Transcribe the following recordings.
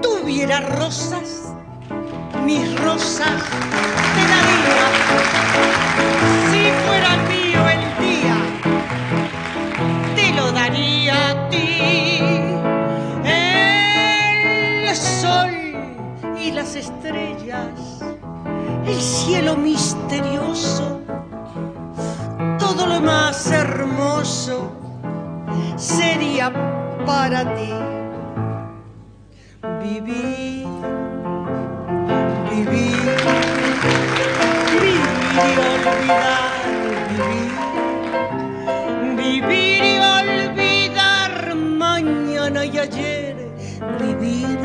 tuviera rosas, mis rosas te daría. Si fuera mío el día, te lo daría a ti. El sol y las estrellas, el cielo misterioso, todo lo más hermoso sería para ti. Vivir, vivir, vivir y olvidar, vivir, vivir y olvidar mañana y ayer, vivir,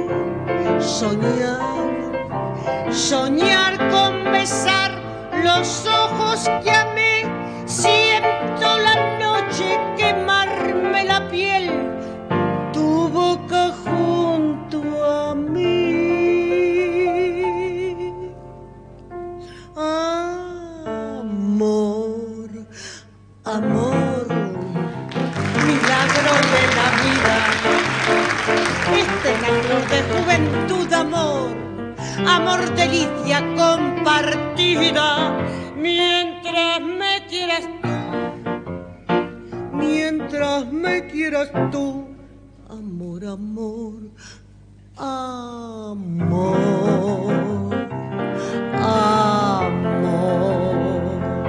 soñar, soñar con besar los ojos que amé, siento la noche quemarme la piel, tu boca junto a mí. Amor, amor, milagro de la vida, este amor de juventud, amor, amor, delicia compartida, mientras me quieras tú, mientras me quieras tú, amor, amor, amor, amor.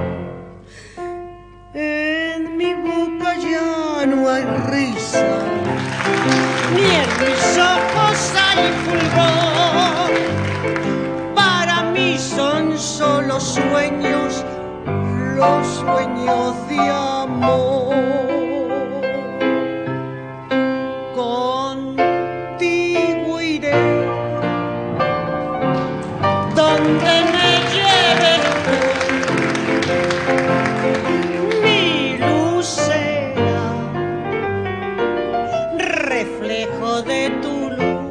En mi boca ya no hay risa, ni en mis ojos hay fulgor. Para mí son solo sueños, los sueños de amor. Contigo iré donde me lleves tú, mi luz será reflejo de tu luz.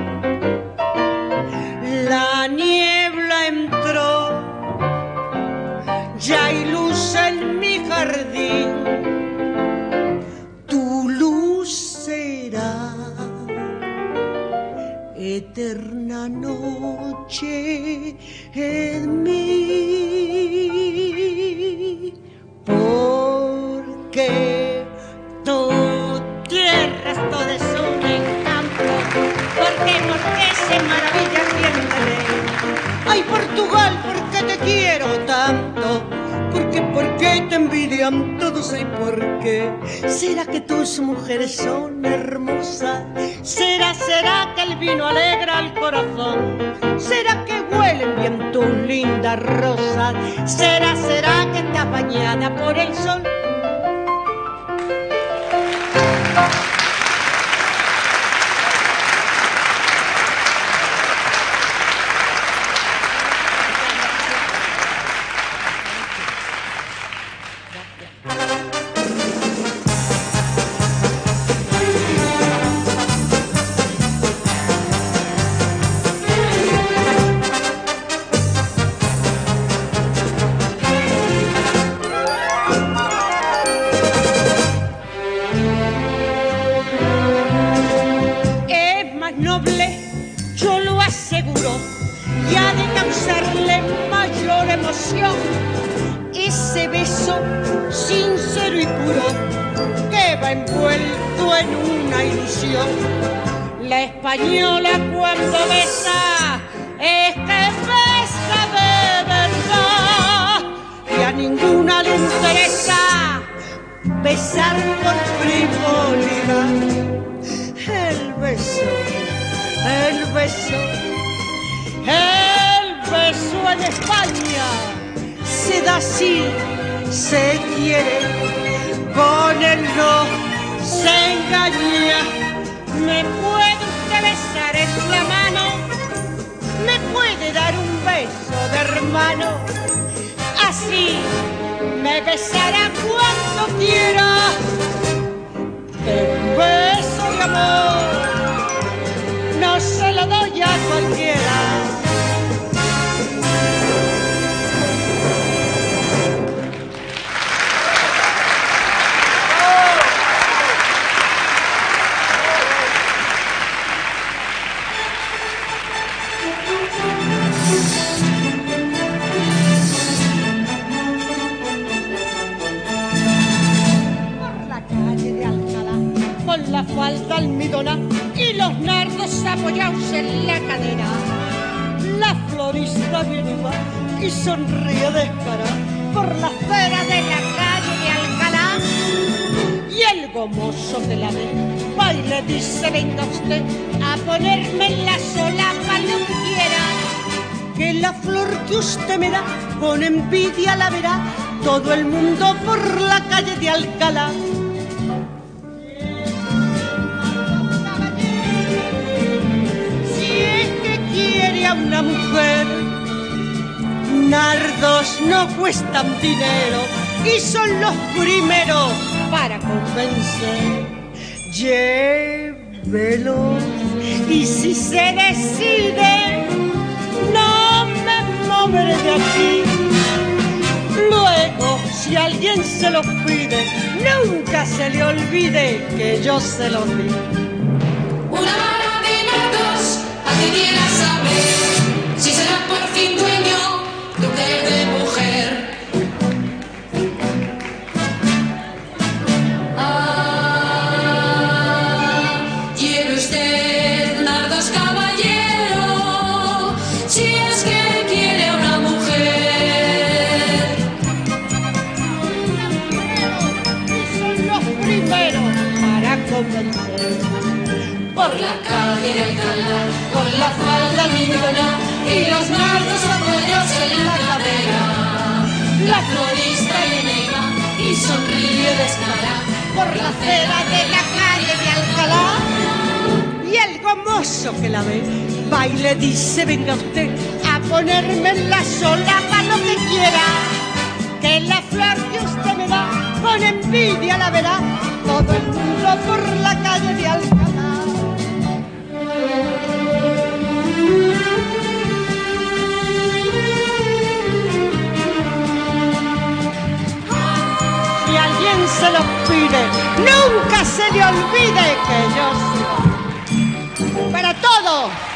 La niebla entró, ya hay luz en mi jardín, tu luz será eterna noche en mí, porque tu tierra es todo es un encanto, porque se maravilla siempre. Ay, Portugal, ¿por qué te quiero tanto? ¿Por qué te envidian todos? ¿Y por qué? ¿Será que tus mujeres son hermosas? ¿Será que el vino alegra el corazón? ¿Será que huelen bien tus lindas rosas? ¿Será que estás bañada por el sol? Ese beso sincero y puro que va envuelto en una ilusión. La española cuando besa es que besa de verdad, y a ninguna le interesa besar por frivolidad. El beso, el beso, el beso en España se da así, se quiere, con el no se engaña. ¿Me puede usted besar en la mano? ¿Me puede dar un beso de hermano? Así me besará cuando quiera. Un beso de amor no se lo doy a cualquiera. dos apoyados en la cadera. La florista viene y va y sonríe descarada por la acera de la calle de Alcalá. Y el gomoso que la ve va y le dice: venga usted a ponerme en la solapa lo que quiera, que la flor que usted me da con envidia la verá todo el mundo por la calle de Alcalá. Si es que quiere a una mujer, nardos no cuestan dinero y son los primeros para convencer. Llévelo y si se decide, no me moveré de aquí. Luego, si alguien se lo pide, nunca se le olvide que yo se lo di. Una vara de nardos a que quiera saber si será por fin dueño de un querer de mujer. Quiere usted nardos, caballero, si es que quiere a una mujer. Y son los primeros para convencer. Por la calle de Alcalá, con la falda mindona y los nardos apoyados en la cadera. La florista viene y va y sonríe descarada Por la acera de la calle de Alcalá. Y el gomoso que la ve va y le dice: venga usted a ponerme en la solapa lo que quiera, que la flor que usted me da con envidia la verá todo el mundo por la calle de Alcalá. Si alguien se lo pide, nunca se le olvide que yo soy para todo.